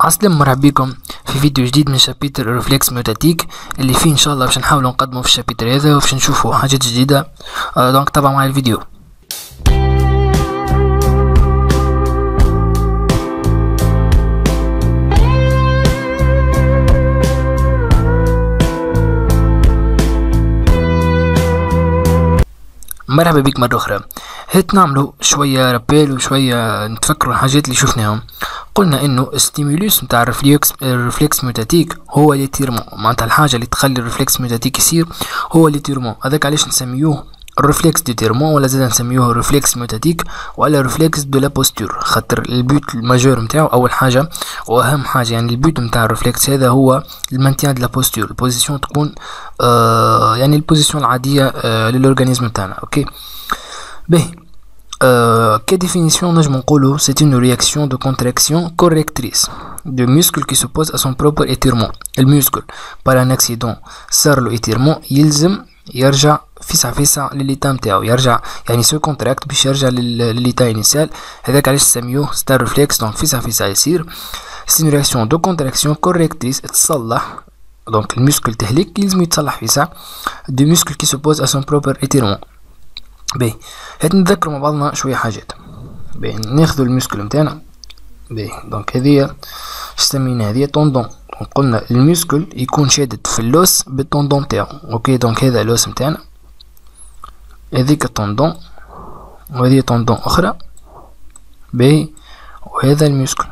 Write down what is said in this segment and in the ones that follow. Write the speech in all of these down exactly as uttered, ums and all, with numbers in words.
عسلامة، مرحبا بكم في فيديو جديد من شابيتر ريفلكس ميوتاتيك اللي فيه ان شاء الله باش نحاولوا نقدموا في الشابيتر هذا وباش نشوفوا حاجات جديدة. آه دونك تابعوا معايا الفيديو. مرحبا بك مرة أخرى. هات نعملوا شوية رابيل وشوية نتفكروا الحاجات اللي شفناهم. قلنا إنه الستيمولوس متاع الرفلكس الرفلكس ميوتاتيك هو ليتيرمون، معناتها الحاجة اللي تخلي الرفلكس ميوتاتيك يصير هو ليتيرمون. هذاك علاش نسميوه الرفلكس دي تيرمون، ولا زاد نسميوه الرفلكس ميوتاتيك ولا رفلكس دو لا بوستور، خاطر البيوت الماجور نتاعو أول حاجة وأهم حاجة، يعني البيوت نتاع الرفلكس هذا هو المانتيان دو لا بوستور، البوزيسيون تكون آه يعني البوزيسيون العادية آه للأورغانيزم تاعنا. أوكي باهي. Euh, quelle définition نجم نقولو c'est une réaction de contraction correctrice de muscle qui s'oppose à son propre étirement. الميوسكل par un accident صار له étirement يلزم يرجع فيسع فيسع للإيتا متاعو، يرجع يعني سو كونتراكت باش يرجع للإيتا إنيسيال. هذاك علاش نسميوه ستار ريفلكس. دونك فيسع فيسع يصير c'est une réaction de contraction correctrice تصلح، دونك الميوسكل تهلك يلزم يتصلح فيسع de muscle qui s'oppose à son propre étirement. باهي هات نتذكروا مع بعضنا شويه حاجات. باهي ناخذوا الميسكل نتاعنا. باهي دونك هذيا سمينا هذيا طوندون. قلنا الميسكل يكون شادد في اللوس بالطوندون تاعو. اوكي دونك هذا اللوس نتاعنا، هذيك الطوندون وهذه طوندون اخرى. باهي وهذا الميسكل.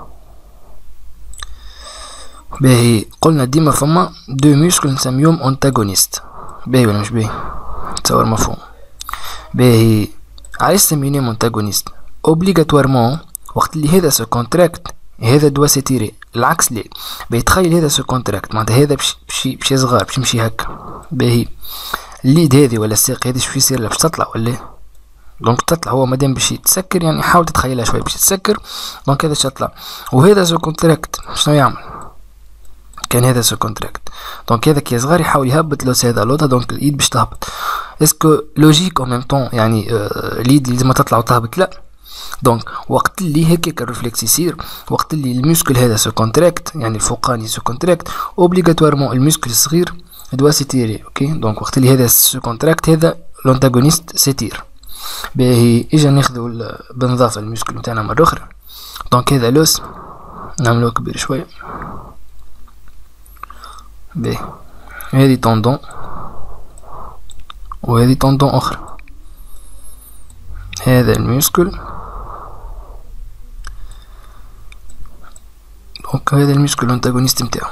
باهي قلنا ديما فما دو ميسكل نسميهم انتاغونيست. باهي ولا مش باهي؟ تصور مفهوم. باهي علاش سميناه انتاغونيست؟ اوبليغاتوارمون وقت اللي هذا سو كونتراكت هذا دوا سيتيري، العكس ليه. باهي تخيل هذا سو كونتراكت معناتها هذا بشي بشي صغار باش يمشي هكا. باهي الليد هذه ولا الساق هذه شو يصير لها؟ باش تطلع ولا؟ دونك تطلع هو مادام باش يتسكر، يعني حاول تتخيلها شويه باش يتسكر. دونك هذا باش يطلع وهذا سو كونتراكت شنو يعمل؟ كان هذا سو كونتراكت دونك هذا كي صغار يحاول يهبط لوس هذا لوطا، دونك الايد باش تهبط. اسكو لوجيك او ميم طون يعني آه اليد لازم تطلع وتهبط؟ لا. دونك وقت اللي هكاك الرفلكس يصير، وقت اللي الميسكل هذا سو كونتراكت يعني الفوقاني سو كونتراكت، اوبليغاتوارمون الميسكل الصغير دوا سيتيري. اوكي دونك وقت اللي هذا سو كونتراكت هذا لونتاغونيست سيتير. باهي اجا ناخذوا بنظافه الميسكل نتاعنا مره اخرى. دونك هذا لوس نعملوه كبير شويه. باهي هذه طوندون وهذه طوندون اخرى. هذا الميسكل دونك هذا الميسكل الانتاغونيست نتاعو.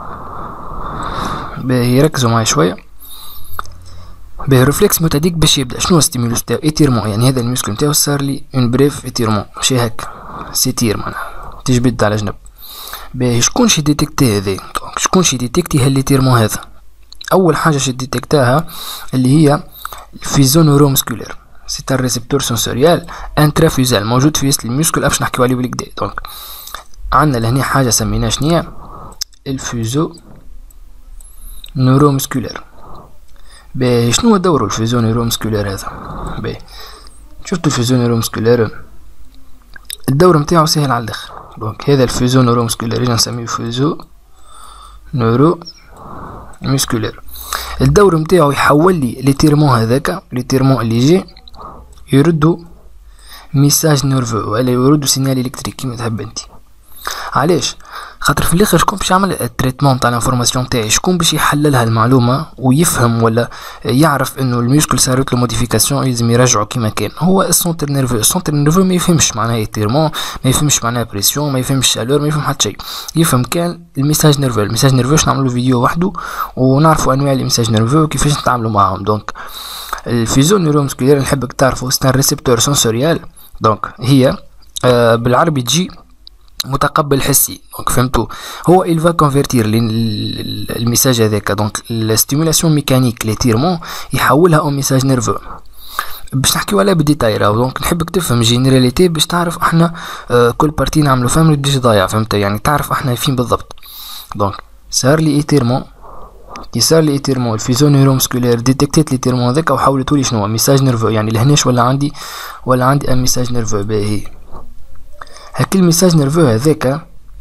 باهي ركزوا معايا شويه. باهي الرفلكس ميوتاتيك باش يبدا شنو ستيمولوس تاعو؟ ايتيرمون، يعني هذا الميسكل نتاعو صار لي اون بريف ايتيرمون ماشي هكا سيتير معناها تجبد على جنب. باهي شكون شي ديتيكتي هذا؟ دونك شكون شي ديتيكتي هالليتيرمون هذا؟ اول حاجه شي ديتيكتاها اللي هي الفيزو نورومسكولير، سي ان ريسبتور سنسوريال انترافيزال موجود في وسط الميسكل. باش نحكيو عليه بالكدا. دونك عندنا لهنا حاجه سميناها شنيا؟ الفيزو نورومسكولير. باهي شنو هو دورو الفيزو نورومسكولير هذا؟ باهي شفتوا الفيزو نورومسكولير الدور نتاعو سهل على الاخر. دونك هذا الفيزو نورومسكولير اللي نسميه فيزو نورو مسكولير، الدور نتاعو يحول لي ليتيرمون هذاك ليتيرمون اللي جي يردو ميساج نيرفو ولا يردو سينال الكتريك كيما تحب انت. علاش؟ خاطر في الاخر شكون باش يعمل التريتمون تاع الانفورماسيون تاعي؟ شكون باش يحللها المعلومه ويفهم ولا يعرف انه الميوسكل صارت له موديفيكاسيون لازم يرجعه كيما كان؟ هو السونتر نيرفو. السونتر نيرفو ما يفهمش معناها ايتيرمون، ما يفهمش معناها بريسيون، ما يفهمش شالور، ما يفهم حتى شيء. يفهم كان الميساج نيرفو. الميساج نيرفو باش نعملوا فيديو وحده ونعرفوا انواع الميساج نيرفو وكيفاش نتعاملوا معاهم. دونك الفيزو نيرومسكولير نحبك تعرفوا ستان ريسبتور سنسوريال. دونك هي آه بالعربي تجي متقبل حسي. دونك فهمتوا؟ هو il va convertir الميساج هذاك دونك الستيمولاسيون ميكانيك ليتيرمون يحولها او ميساج نيرفو. باش نحكيو عليها بالديتاي راهو. دونك نحبك تفهم جينيراليتي باش تعرف احنا آه كل بارتي نعملو فهم تجيش ضايع. فهمت؟ يعني تعرف احنا فين بالضبط. دونك صار لي ايتيرمون، كي صار لي ايتيرمون الفيزو نيرومسكولير ديتيكتيت ليتيرمون هذاك وحولته لي شنو؟ ميساج نيرفو. يعني لهناش ولا عندي ولا عندي ان ميساج نيرفو. باهي هاك الميساج نيرفو هذاك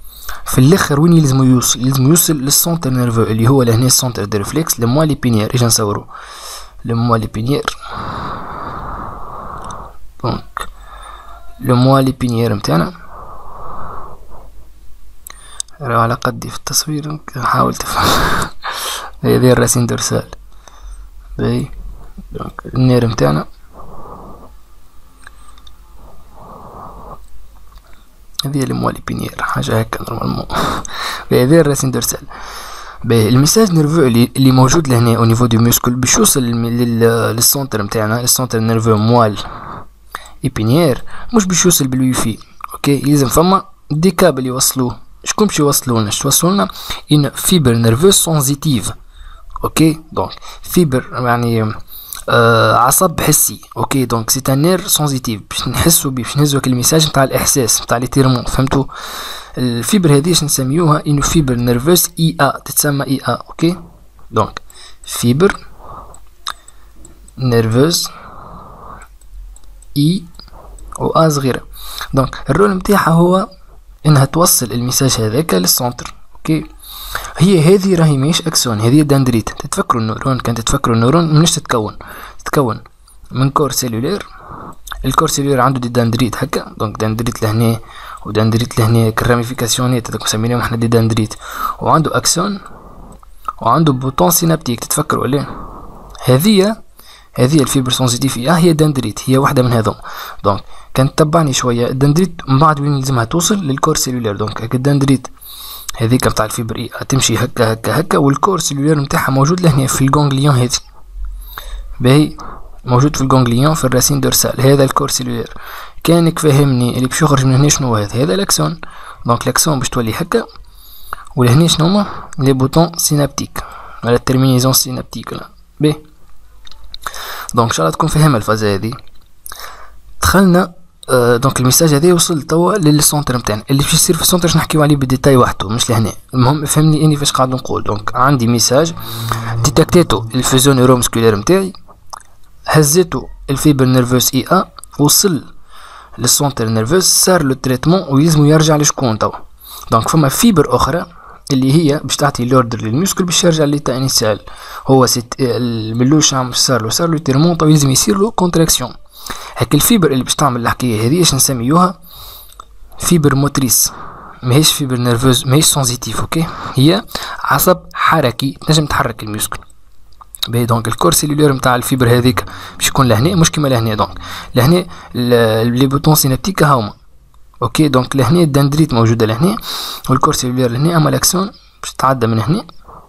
في الاخر وين يلزمو يوصل؟ يلزمو يوصل للسونتر نيرفو اللي هو لهنا السونتر دو ريفلكس لموا لي بينيير. اجا نصورو لموا لي بينيير. دونك لموا لي بينيير متاعنا راهو على قدي في التصوير، نحاول تفهم. هذه الراسين دورسال. باهي دونك النير متاعنا هذه لموا لي بينيير حاجة هكا نورمالمون. هذه الراسين دورسال. باهي الميساج نيرفو اللي, اللي موجود لهنا او نيفو دو موسكل باش يوصل للسونتر متاعنا، السونتر نيرفو موال ايبينيير، مش باش يوصل بالواي فاي. اوكي يلزم فما دي كابل يوصلوه. شكون باش يوصلونا؟ باش يوصلونا ان فيبر نيرفوز سونزيتيف. اوكي دونك فيبر يعني آه عصب حسي. اوكي دونك سي ان نير سونزيتيف باش نحسو بيه، باش نهزو الميساج نتاع الاحساس نتاع لي تيرمون. فهمتوا؟ الفيبر هذه نسميوها انه فيبر نيرفوز اي ا، تتسمى اي ا. اوكي دونك فيبر نيرفوز اي و ا صغيره. دونك الرول نتاعها هو انها توصل الميساج هذاك للسونتر. اوكي هي هذه راهي ماهيش اكسون، هذه دندريت. تتفكروا النورون؟ كان تتفكروا النورون منش تتكون؟ تتكون من كور سيلولير. الكور سيلولير عنده دي دندريت هكا، دونك دندريت لهنا ودندريت لهنا كراميفيكاسيونات هذوك مسمينهم احنا دي دندريت، وعنده اكسون وعنده بوطون سينابتيك. تتفكروا ولا؟ هذه هذه الفيبر سونسيتيف اه هي دندريت، هي واحده من هذوم. دونك كان تتبعني شويه الدندريت من بعد وين يلزمها توصل للكور سيلولير. دونك هكا الدندريت هذيك نتاع الفيبر اي تمشي هكا هكا هكا، والكور سيلولير نتاعها موجود لهنا في الجونغليون هذي. باهي موجود في الجونغليون في الراسين دورسال. هذا الكور سيلولير كانك فهمني اللي باش يخرج من هنا شنو هذا؟ هذا الاكسون. دونك الاكسون باش تولي هكا، ولهنا شنو هما لي بوطون سينابتيك ولا الترمينيزون سينابتيك. لا باهي دونك ان شاء الله تكون فاهمه الفازه هذه. دخلنا آه دونك الميساج هذا وصل توا للسونتر نتاعنا. اللي باش يصير في السونتر باش نحكيو عليه بالديتاي وحده مش لهنا. المهم فهمني اني فاش قاعد نقول. دونك عندي ميساج ديتاكتيتو الفيزيون نيورومسكولير نتاعي، هزيتو الفيبر نيرفوس اي ا، وصل للسونتر نيرفوس، صار له تريتمون ويلزمو يرجع لشكون توا. دونك فما فيبر اخرى اللي هي باش تعطي لوردر للميسكل باش يرجع ليتا انيسيال. هو سيت الملوش عم صار له صار له تيرمون تو يلزم يصير له كونتراكسيون. هاك الفيبر اللي باش تعمل الحكايه هذه اش نسميوها؟ فيبر موتريس. ماهيش فيبر نيرفوز، ماهيش سونزيتيف. اوكي هي عصب حركي تنجم تحرك الميسكل. باهي دونك الكور سيلولير نتاع الفيبر هذيك باش يكون لهنا مش كيما لهنا. دونك لهنا لي بوطون سينابتيك هاهما. اوكي دونك لهنا الدندريت موجوده لهنا والكور سيلولير لهنا، اما الاكسون باش تعدى من هنا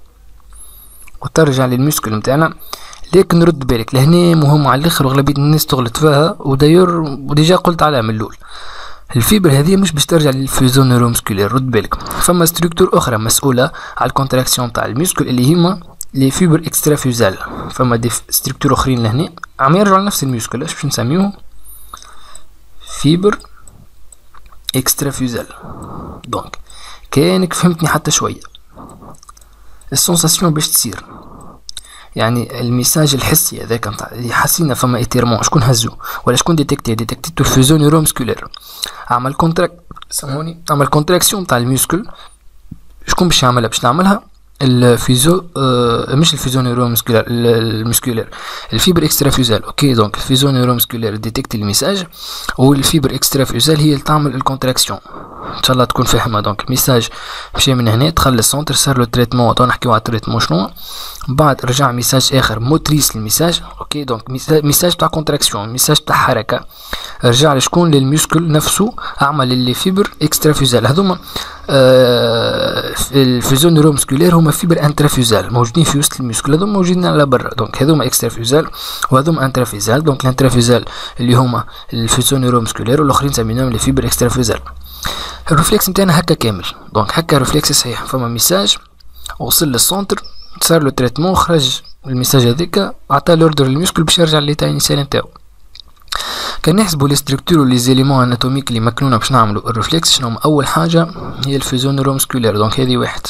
وترجع للميسكل نتاعنا. لكن رد بالك لهنا مهم على الاخر واغلبيه الناس تغلط فيها، وداير وديجا قلت عليها من الاول. الفيبر هذه مش باش ترجع للفيزون نيورومسكولير. رد بالك فما ستركتور اخرى مسؤوله على الكونتراكسيون تاع الميسكل اللي هما لي فيبر اكسترافيوزال. فما دي ستركتور اخرين لهنا عم يرجعوا لنفس الميسكل. اش باش نسميوه؟ فيبر اكسترافيوزال. دونك كانك فهمتني حتى شويه. السونساسيون باش تصير يعني الميساج الحسي هذاك نتاع اللي حسينا فما ايتيرمون، شكون هزو ولا شكون ديتكتي؟ ديتكتيتو الفيزيون نيورومسكولير. عمل كونتراك ساموني عمل كونتراكسيون تاع الميسكل. شكون باش يعملها؟ باش نعملها الفيزو آه مش الفيزيون نيورومسكولير، المسكولير الفيبر اكسترافيوزال. اوكي دونك الفيزيون نيورومسكولير ديتكتي الميساج، والفيبر اكسترافيوزال هي اللي تعمل الكونتراكسيون. ان شاء الله تكون فاهمه. دونك ميساج مشى من هنا دخل للسونتر صار له تريتمون. تو نحكيو على التريتمون شنو. بعد رجع ميساج اخر موتريس للميساج. اوكي دونك ميساج تاع كونتراكسيون، ميساج تاع حركه، رجع لشكون؟ للميسكل نفسه. عمل اللي فيبر اكسترافيوزال. هذوما آه الفيزيون نيورومسكولير هما فيبر انترافيوزال موجودين في وسط الميسكل، هذوما موجودين على برا. دونك هذوما اكسترافيوزال وهذوما انترافيوزال. دونك الانترافيوزال اللي هما الفيزيون نيورومسكولير والاخرين سميناهم لي فيبر اكسترافيوزال. الرفلكس نتاعنا هكا كامل. دونك هكا رفلكس صحيح. فما ميساج وصل للسونتر صار له تريتمون، خرج الميساج هذاك عطى لوردر للميسكل باش يرجع ليتا انيسيال نتاعو. كان نحسبوا لي ستركتور ولي زيليمون اناتوميك اللي مكنونا باش نعملوا الرفلكس شنو. اول حاجه هي الفيزيون نيورومسكولير. دونك هذه واحد.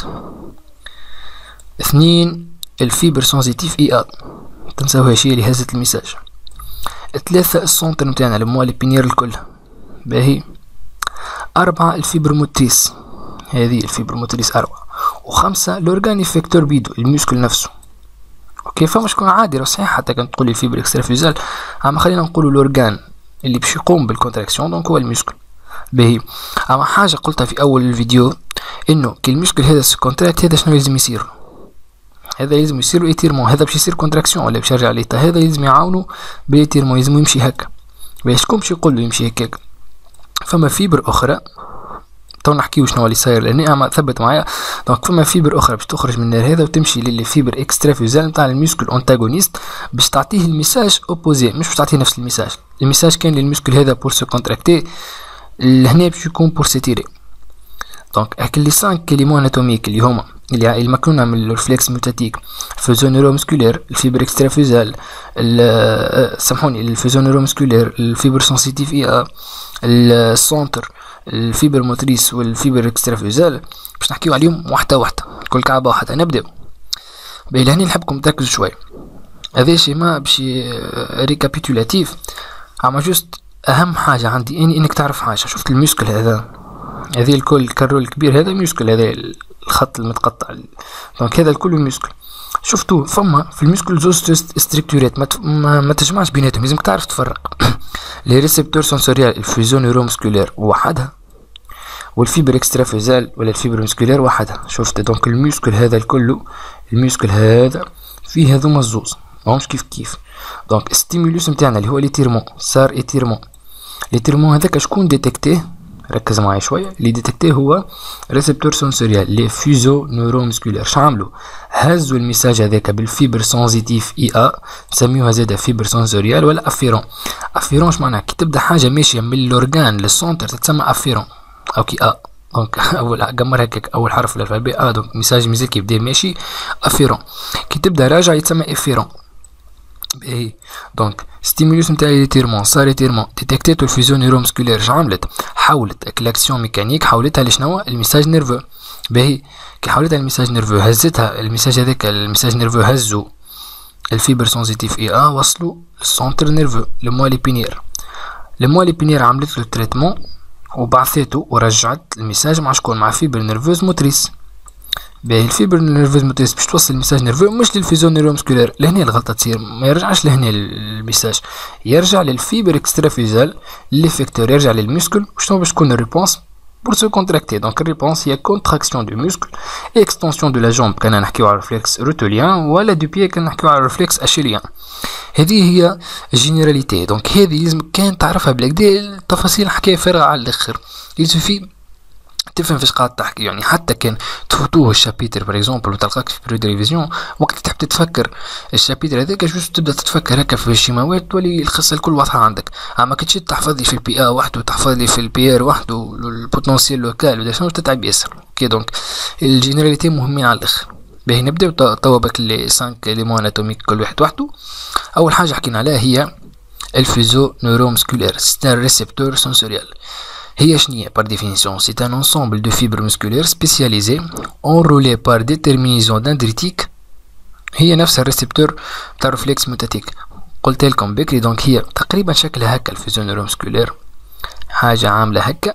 اثنين الفيبر سونسيتيف اي ا، تنساوهاش هي اللي هزت الميساج. ثلاثة السونتر نتاعنا الموال بينير الكل. باهي. أربعة الفيبر موتريس هذه الفيبر موتريس أربعة. وخمسة لورغان إفكتور بيدو الميسكل نفسه. اوكي فما شكون عادي راه صحيح حتى كان تقولي الفيبر اكسترافيزال، اما خلينا نقولوا لورغان اللي باش يقوم بالكونتراكسيون دونك هو الميسكل. باهي اما حاجه قلتها في اول الفيديو انه كي الميسكل هذا سكونتراكت هذا شنو لازم يصير؟ هذا لازم يصير ايتيرمون، هذا باش يصير كونتراكسيون ولا باش يرجع ليتا، هذا لازم يعاونوا بالايتيرمون، لازم يمشي هكا. باش شكون باش يقول له يمشي هكاك؟ فما فيبر اخرى تو نحكيو شنو اللي صاير لاني اما ثبت معايا. دونك فما فيبر اخرى باش تخرج من النار هذا وتمشي للفيبر اكسترافيزال نتاع الميسكل اونتاغونيست باش تعطيه الميساج اوبوزي، مش باش تعطيه نفس الميساج. الميساج كان للميسكل هذا بور سو كونتراكتي، لهنا باش يكون بور سيتيري. دونك هاك لي خمسة كليمون اناتوميك اللي هما اللي المكنونه من الرفلكس موتاتيك، الفوزون نيورومسكولير، الفيبر اكسترافيزال، سامحوني الفوزون نيورومسكولير، الفيبر سنسيتيف اي ا، السونتر، الفيبر موتريس والفيبر اكسترافيزال، باش نحكيو عليهم واحده واحده كل كعبه واحده. نبداو باهي لهنا نحبكم تركزوا شويه. هذا شيما باش ريكابيتولاتيف، اما جوست اهم حاجه عندي اني انك تعرف حاجه. شفت الميسكل هذا، هذه الكل الكرول الكبير هذا ميسكل، هذا الخط المتقطع دونك هذا الكل ميسكل. شفتوا فما في الميسكل زوز ستركتورات ما, ما, ما تجمعش بيناتهم، لازمك تعرف تفرق. لي ريسبتور سنسوريال الفيزيون نيورومسكولير وحدها، والفيبر اكسترافيزال ولا الفيبر مسكولير وحدها. شفت دونك الميسكل هذا الكل، الميسكل هذا فيه هذوما الزوز ماهمش كيف كيف. دونك ستيمولوس نتاعنا اللي هو ليتيرمون صار ايتيرمون. ليتيرمون هذاك شكون ديتكتيه؟ ركز معايا شويه. اللي ديتكتيه هو ريسبتور سنسوريال لي فيزو نيورومسكولير. شعملوا؟ هزوا الميساج هذاك بالفيبر سنسيتيف اي ا، نسميوها زاده فيبر سنسوريال ولا افيرون. افيرون اش معناها؟ كي تبدا حاجه ماشيه من الاورغان للسونتر تتسمى افيرون. اوكي ا دونك اول قمر هكاك اول حرف الالفابي ا، دونك ميساج ميزال كي يبدا ماشي افيرون، كي تبدا راجع يتسمى افيرون. باهي دونك ستيمولوس نتاع ليتيرمون صار ليتيرمون ديتكتيتو الفيزيون نيورومسكولير. اش عملت؟ حولت لاكسيون ميكانيك، حولتها لشنو؟ الميساج نيرفو. باهي كي حولتها الميساج نيرفو هزتها الميساج هذاك، الميساج نيرفو هزو الفيبر سنسيتيف اي ا وصلوا للسونتر نيرفو لموالي بينير. الموالي بينير عملت له تريتمون وبعثته ورجعت الميساج مع شكون؟ مع فيبر نيرفوز موتريس. باهي الفيبر نيرفوز موتريس باش توصل الميساج نيرفو مش للفيزيون نيورومسكولير. لهنا الغلطه تصير، ما يرجعش لهنا الميساج، يرجع للفيبر اكسترافيزال ليفيكتور، يرجع للميسكل. وشنو باش تكون الريبونس؟ pour se contracter. Donc réponse هي contraction du muscle et extension de la jambe كنا نحكيو على الرفلكس روتوليان، ولا دو بيي كنا نحكيو على الرفلكس اشيليان. هذه هي جينيراليتي. دونك هذه لازم كان تعرفها بالكدا، التفاصيل حكايه فارغه على الاخر، يسوفي تفهم فاش قاعد تحكي. يعني حتى كان تفوتوه الشابيتر باغ اكزومبل وتلقاك في بريد ريفيزيون، وقت تحب تتفكر الشابيتر هذاك جوست تبدا تتفكر هكا في الشيماوات تولي القصه الكل واضحه عندك. اما كي تشد تحفظ لي في البي ا وحده وتحفظ لي في البي ار وحده البوتنسيال لوكال ودا شنو تتعب ياسر. كي دونك الجينيراليتي مهمين على الاخر. باهي نبداو توا بك لي خمسة ليمون اناتوميك كل واحد وحده. اول حاجه حكينا عليها هي الفيزو نيورومسكولير ستار ريسبتور سنسوريال. هي شنية par définition? C'est un ensemble de fibres musculaires spécialisées enroulées par des terminaisons dendritiques. هي نفس الريسبتور بتاع الرفلكس موتاتيك قلت لكم بكري. دونك هي تقريبا شكلها هكا الفيزيون نيورومسكولير، حاجة عاملة هكا.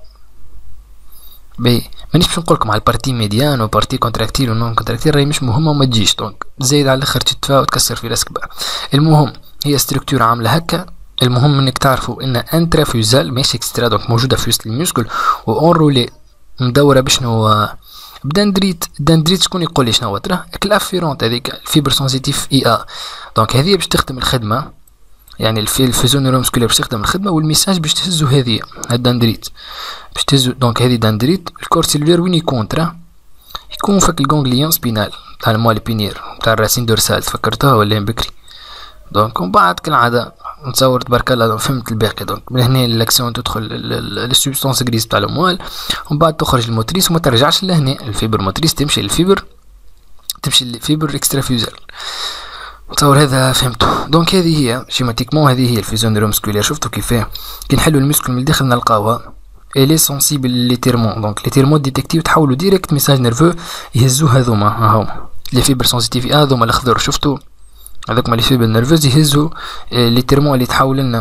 بي مانيش باش نقولكم على البارتي ميديان وبارتي كونتراكتيل ونون كونتراكتيل، راهي مش مهمة وما تجيش. دونك زايد على الاخر تتفا وتكسر في راسك بقى. المهم هي ستركتور عاملة هكا. المهم انك تعرفوا ان انترافيوزال ماشي اكسترا، دونك موجوده في وسط الميسكل واونرولي مدوره بشنو؟ بدندريت. دندريت شكون يقول لي شنو هو؟ تراه الافيرونت هذيك الفيبر سنسيتيف اي ا. دونك هذه باش تخدم الخدمه، يعني الفيزيون نيورومسكولير باش تخدم الخدمه، والميساج باش تهزو هذه الدندريت باش تهزو. دونك هذه دندريت. الكور سيلولير وين يكون؟ تراه يكون فك الجونغليون سبينال تاع الموال بينير تاع الراسين دورسال، تفكرتوها ولا بكري؟ دونك ومن بعد كالعاده نتصور تبارك الله فهمت الباقي. دونك من هنا الاكسيون تدخل للسبستانس غريس تاع الموال، ومن بعد تخرج الموتريس وما ترجعش لهنا. الفيبر موتريس تمشي للفيبر تمشي للفيبر اكسترافيوزال. نتصور هذا فهمته. دونك هذه هي شيماتيكمون هذه هي الفيزيون نيورومسكولير. شفتوا كيفاه كي نحلوا المسكل من الداخل نلقاوها الي سونسيبل ليتيرمون. دونك ليتيرمون ديتكتيف تحولوا ديريكت ميساج نيرفو يهزو هذوما هاهو لي فيبر سونسيتيف هذوما الاخضر. شفتوا هذوك لي فيبر نيرفوز يهزو ليتيرمون اللي تحول لنا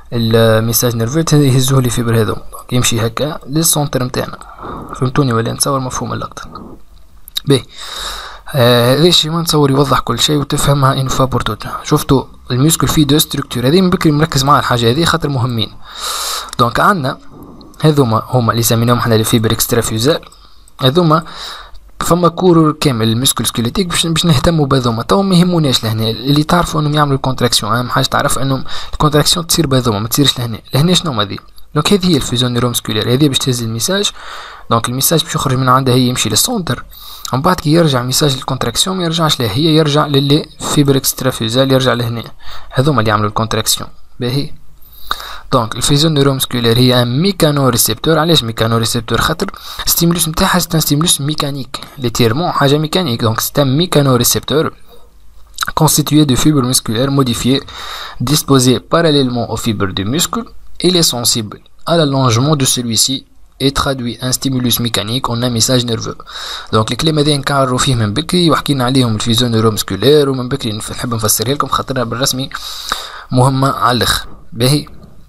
الميساج نيرفو يهزوه لي فيبر هذا يمشي هكا للسونتر نتاعنا. فهمتوني ولا نتصور مفهوم اللقطة؟ باهي هذا آه الشيء ما نتصور يوضح كل شيء وتفهمها اون فوا بور توت. شفتوا الميسكل فيه دو ستركتور، هذه من بكري مركز مع الحاجة هذه خاطر مهمين. دونك عندنا هذوما هما اللي سميناهم حنا الفيبر اكسترافيوزال، هذوما فما كور كامل المسكل سكيليتيك باش باش نهتموا بهذوما. تو ما يهموناش لهنا اللي تعرفوا انهم يعملوا الكونتراكسيون، اهم حاجه تعرف انهم الكونتراكسيون تصير بهذوما ما تصيرش لهنا. لهنا شنو هذه؟ دونك هذه هي الفيزيون نيورومسكولير، هذه باش تهز الميساج. دونك الميساج باش يخرج من عندها هي يمشي للسونتر، ومن بعد كي يرجع ميساج للكونتراكسيون ما يرجعش له، هي يرجع للي فيبر اكسترافيوزال يرجع لهنا. هذوما اللي يعملوا الكونتراكسيون. باهي دونك الفيزيون نيورومسكولير هي ان ميكانو ريسبتور. علاش ميكانو ريسبتور؟ خاطر ستيمولوس نتاعها سي ان ستيمولوس ميكانيك، لي تيرمون حاجه ميكانيك. دونك سي ان ميكانو ريسبتور constitué de fibres musculaires modifiées disposées parallèlement aux fibres du muscle. Il est sensible à l'allongement de celui-ci et traduit un stimulus mécanique en un message nerveux. Donc الكلام هذا نكرروا فيه من بكري وحكينا عليهم الفيزيون نيورومسكولير ومن بكري نحب نفسرها لكم خاطرها بالرسمي مهمه على الاخر. باهي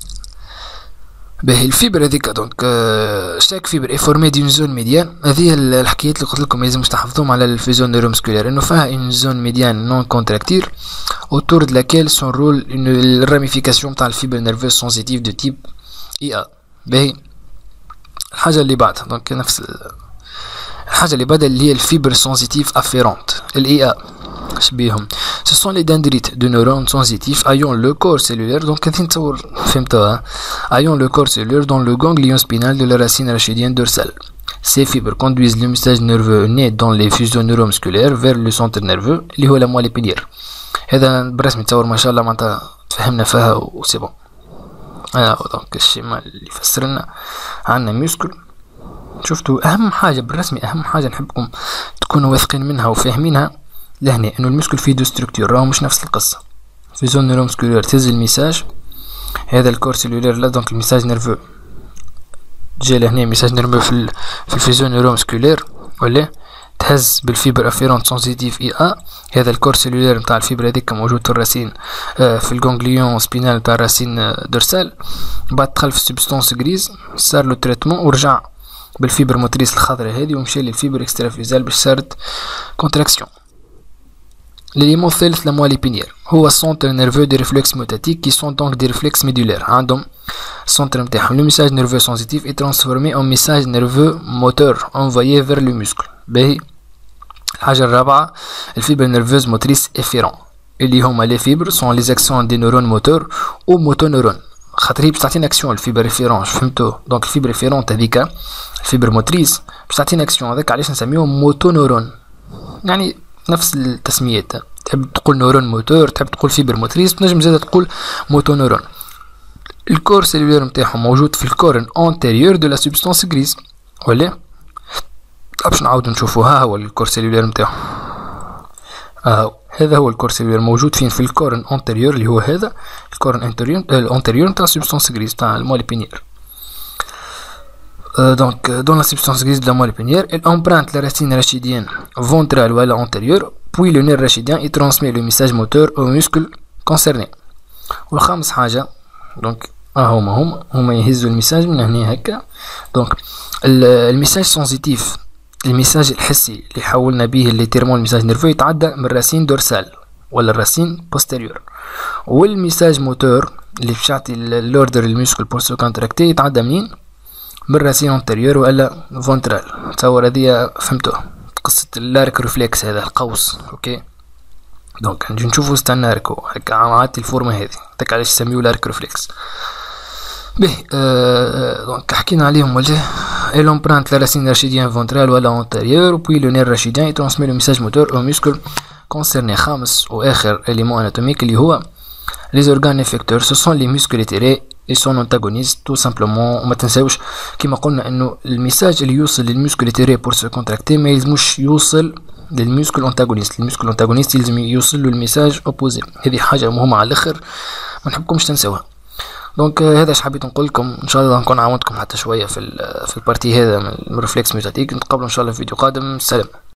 باهي الفيبر هذيك دونك شاك فيبر اي فورمي دون زون ميديان. هذه الحكايات اللي قلت لكم لازم تحفظوهم على الفيزيون نيورومسكولير، انه فيها اون زون ميديان نون كونتراكتير autour de laquelle son rôle une ramification تاع الفيبر نيرفوس سنسيتيف دو تيب اي ا. باهي الحاجه اللي بعدها دونك نفس الحاجه اللي بعدها اللي هي الفيبر سنسيتيف افيرونت الاي ا. شبيهم ce sont les dendrites de neurones sensitifs ayant le corps cellulaire. donc هذه نتصور فهمتوها. ayant le corps cellulaire dans le ganglion spinal de la racine rachidienne dorsale. Ces fibres conduisent le message nerveux né dans les fusions neuromusculaires vers le centre nerveux اللي هو la moelle épinière. هذا برسمي تصور ما شاء الله معناتها تفهمنا فيها وسي بون. اه دونك الشيما اللي يفسرنا عندنا ميسكل. شفتوا اهم حاجه بالرسمي، اهم حاجه نحبكم تكونوا واثقين منها وفاهمينها لهنا، انه المسكل فيه دو ستركتور راهو مش نفس القصه. فيزيون نيورومسكولير تهز الميساج، هذا الكور سيلولير لا دونك الميساج نيرفو جا لهنا ميساج نيرفو في ال في الفيزيون نيورومسكولير ولا تهز بالفيبر افيرونت سنسيتيف اي ا. هذا الكور سيلولير نتاع الفيبر هذيك موجود في الراسين آه في الجونغليون سبينال نتاع الراسين آه دورسال. بعد دخل في السبستانس غريز صار له تريتمون ورجع بالفيبر موتريس الخضراء هذه ومشى للفيبر اكسترافيزال باش صارت كونتراكسيون. L'élément الثالث la moelle épinière هو centre nerveux des réflexes motatiques qui sont donc des réflexes médulaires. عندهم centre نتاعهم. Le message nerveux sensitif est transformé en message nerveux moteur envoyé vers le muscle. باهي الحاجة الرابعة الفيبر نيرفوز موتريس افيرون اللي هما لي فيبر سون لي اكسون دي نورون موتور او موتونورون. خاطر هي باش تعطينا اكسيون الفيبر افيرون فهمتو. دونك الفيبر افيرونت هذيك الفيبر موتريس باش تعطينا اكسيون هذاك علاش نسميهم موتونورون، يعني نفس التسميات. تحب تقول نورون موتور، تحب تقول فيبر موتريس، تنجم زاده تقول موتونورون. الكور سيلولير نتاعهم موجود في الكورن انتيريور دو لا سبستانس غريز ولا باش نعاودو نشوفوها. هو الكور سيلولير نتاعهم اه هذا هو الكور سيلولير موجود فين في الكورن انتيريور اللي هو هذا الكورن انتيريور الانتيريور نتاع السبستانس غريز تاع المول épinière. Euh, donc euh, dans la substance grise de la moelle épinière, elle emprunte la racine rachidienne ventrale ou antérieure, puis le nerf rachidien et transmet le message moteur au muscle concerné. والخامس حاجة donc اه هما هما هما يهزوا الميساج من هنا هكا. donc الميساج سنسيتيف الميساج الحسي اللي حولنا به اللي تيرمون الميساج نيرفو يتعدى من الراسين دورسال ولا الراسين بوستيريور، والميساج موتور اللي باش يعطي الاوردر للميسكل بور سو كونتراكتي يتعدى منين؟ بالراسين انتيريور ولا فونترال. تصور هذه فهمتوها قصة اللارك ريفلكس هذا القوس. اوكي دونك نجي نشوفو ستاناركو هكا عادتي الفورمة هذه تاك علاش يسميو لارك ريفلكس. به آه دونك حكينا عليهم ولا elle emprunte la racine rachidienne ventrale ou antérieure puis le nerf rachidien et transmet le message moteur au muscle concerné. خامس واخر élément anatomique اللي هو les organes effecteurs ce sont les muscles éthérés et son antagoniste tout simplement. وما تنساوش كما قلنا انه الميساج اللي يوصل للمسكل éthéré pour se contracter ما يلزموش يوصل للمسكل انتاغونيست. المسكل انتاغونيست يلزم يوصل له الميساج اوبوزي. هذه حاجه مهمه على الاخر ما نحبكمش تنسوها. دونك هذا اش حبيت نقول لكم. ان شاء الله نكون عاونتكم حتى شويه في في البارتي هذا من الريفلكس ميتاتيك. نتقابلوا ان شاء الله في فيديو قادم. سلام.